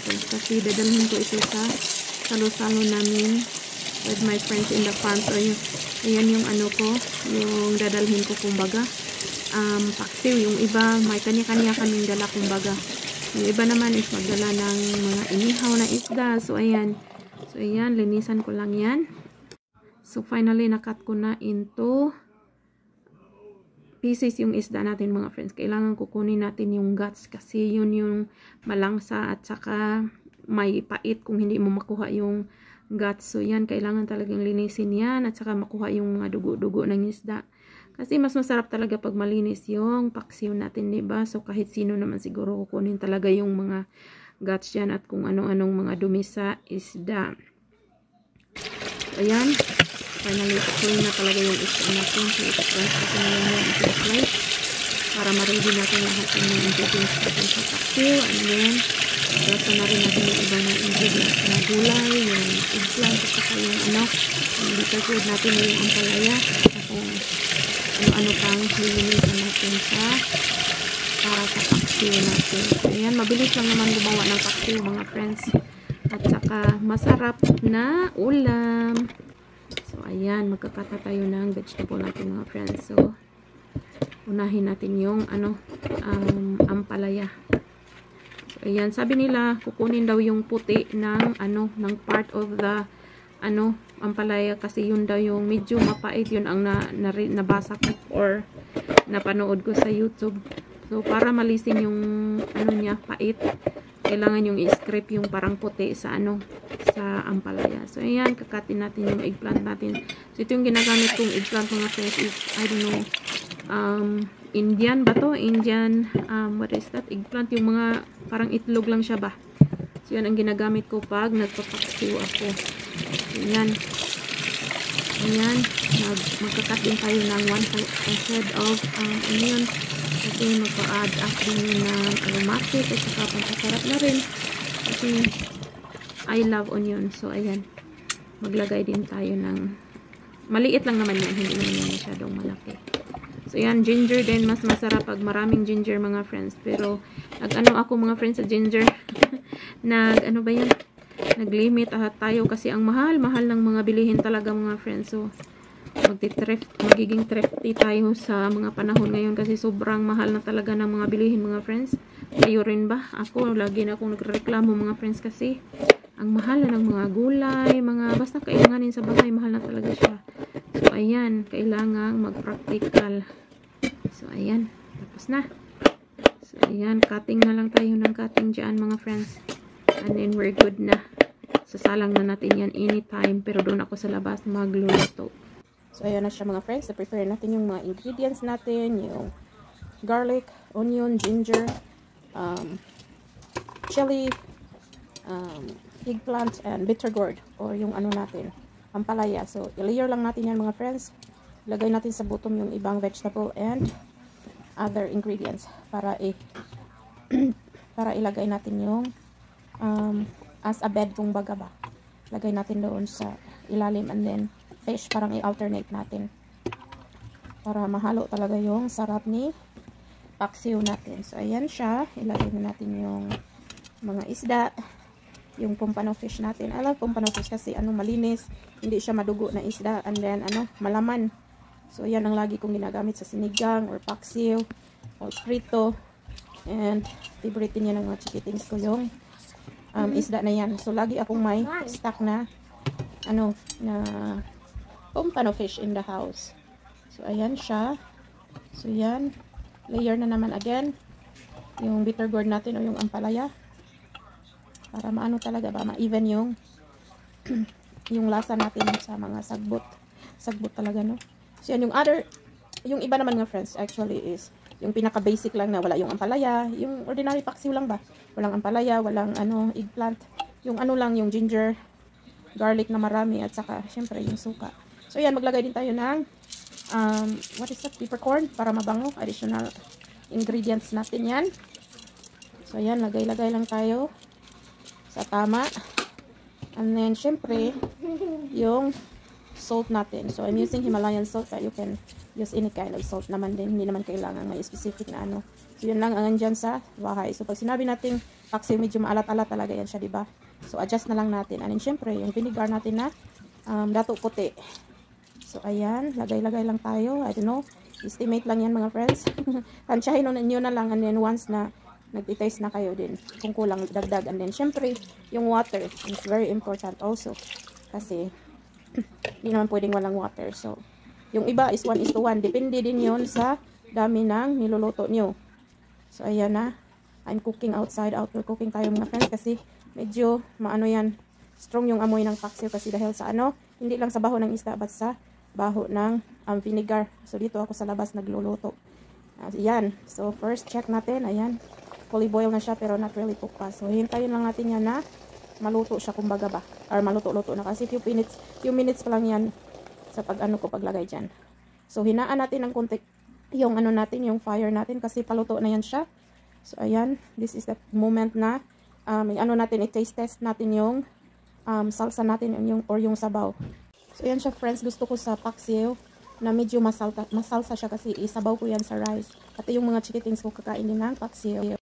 friends. Kasi dadalhin ko ito sa salo-salo namin with my friends in the farm. So, ayan yung ano ko, yung dadalhin ko kumbaga. Paksiw. Yung iba, may kanya-kanya kaming dala kumbaga. Yung iba naman is magdala ng mga inihaw na isda. So, ayan. So, ayan. Linisan ko lang yan. So, finally, nakat ko na into pieces yung isda natin mga friends. Kailangan kukunin natin yung guts kasi yun yung malangsa at saka may pait kung hindi mo makuha yung guts. So, yan. Kailangan talagang linisin yan at saka makuha yung mga dugo-dugo ng isda. Kasi mas masarap talaga pag malinis yung paksiw natin, diba? So, kahit sino naman siguro kukunin talaga yung mga guts yan at kung ano-anong mga dumi sa isda. So, ayan. Finally, kukunin na talaga yung isda natin. So, ito-transfer na lang yan into the plate para ma-ready natin lahat ng ingredients natin sa paksiw. And then, rasa na rin natin yung iba ng ingredients na gulay, yung eggplant, at saka yung yung bitter gourd natin, yung ampalaya, at ano pang lilinisan natin para sa paksiw natin. So, ayan, mabilis lang naman gumawa ng paksiw mga friends. At saka masarap na ulam. So, ayan, magkakata tayo ng vegetable natin mga friends. So, unahin natin yung ampalaya. So, ayan, sabi nila, kukunin daw yung puti ng ng part of the ampalaya kasi yun daw yung medyo mapait, yun ang nabasa ko or napanood ko sa YouTube. So, para malisin yung niya, pait, kailangan yung i-scrape yung parang puti sa sa ampalaya. So, ayan, kakatin natin yung eggplant natin. So, ito yung ginagamit kong eggplant mga friends is, I don't know, Indian ba to? Indian, what is that? Eggplant, yung mga parang itlog lang siya ba? So, yan ang ginagamit ko pag nagpapaksiw ako. So, yan. Ayan. Magkakat din tayo ng 1 head of onion. Kasi magpa-add up din yun ng aromatic at saka pampasarap na rin. Kasi I love onion. So, ayan. Maglagay din tayo ng maliit lang naman yan. Hindi naman yan masyadong malaki. So, ayan. Ginger din. Mas masarap pag maraming ginger mga friends. Pero, ako mga friends sa ginger. Ba yan? Nag-limit tayo kasi ang mahal-mahal ng mga bilihin talaga mga friends. So, magiging thrifty tayo sa mga panahon ngayon kasi sobrang mahal na talaga ng mga bilihin mga friends. Kayo rin ba? Ako, lagi na akong nagreklamo mga friends kasi ang mahal na ng mga gulay, basta kailanganin sa bahay, mahal na talaga siya. So, ayan, kailangang mag-practical. So, ayan, tapos na. So, ayan, cutting na lang tayo ng cutting dyan mga friends. And then, we're good na. Sasalang na natin yan anytime. Pero doon ako sa labas magluluto. So, ayan na siya mga friends. Na-prepare natin yung mga ingredients natin. Yung garlic, onion, ginger, chili, eggplant, and bitter gourd. Or yung natin, ampalaya. So, i-layer lang natin yan mga friends. Lagay natin sa bottom yung ibang vegetable and other ingredients. Para ilagay natin yung as a bed kung baga ba. Lagay natin doon sa ilalim and then fish, parang i-alternate natin. Para mahalo talaga yung sarap ni paksiw natin. So, ayan siya. Ilagay na natin yung mga isda. Yung pompano fish natin. I love pompano fish kasi malinis. Hindi siya madugo na isda. And then, malaman. So, ayan ang lagi kong ginagamit sa sinigang or paksiw or prito. And, favorite niya ng mga chikitings ko yung isda na yan. So, lagi akong may stock na pompano fish in the house. So, ayan siya. So, yan. Layer na naman again. Yung bitter gourd natin o yung ampalaya. Para talaga ba, ma-even yung yung lasa natin sa mga sagbot. Sagbot talaga, no? So, yan. Yung iba naman nga friends, actually is yung pinaka-basic lang na wala yung ampalaya. Yung ordinary paksiw lang ba? Walang ampalaya, walang eggplant. Yung lang, yung ginger, garlic na marami, at saka, syempre, yung suka. So, yan, maglagay din tayo ng, what is that? Peppercorn, para mabango. Additional ingredients natin yan. So, yan, lagay-lagay lang tayo sa tama. And then, syempre, yung salt natin. So, I'm using Himalayan salt, but you can use any kind of salt naman din. Hindi naman kailangan may specific na So, yun lang ang andyan sa bahay. So, pag sinabi natin paksiw, medyo maalat-alat talaga yan siya, diba? So, adjust na lang natin. And then, syempre, yung vinegar natin na dato puti. So, ayan. Lagay-lagay lang tayo. I don't know. Estimate lang yan, mga friends. Tansyahin nyo na lang. And then, once na nag-taste na kayo din, kung kulang, dagdag. And then, syempre, yung water is very important also. Kasi, hindi naman pwedeng walang water. So, yung iba is 1:1. Depende din yun sa dami ng niluluto nyo. So, ayan na. I'm cooking outside. Outdoor cooking tayo, mga friends. Kasi, medyo, maano yan, strong yung amoy ng paksiw. Kasi dahil sa hindi lang sa baho ng isda, but sa baho ng vinegar. So, dito ako sa labas nagluluto. Ayan. So, first check natin. Ayan. Fully boiled na siya, pero not really cooked pa. So, hintayin lang natin yan na maluto siya, kumbaga ba. Or maluto-luto na. Kasi few minutes pa lang yan sa paglagay dyan. So, hinaan natin ng konti yung natin, yung fire natin. Kasi paluto na yan siya. So, ayan. This is the moment na natin, i-taste test natin yung salsa natin, yung sabaw. So, ayan siya, friends. Gusto ko sa paksiw na medyo masalsa siya kasi isabaw ko yan sa rice. At yung mga chikitings ko kakainin ng paksiw.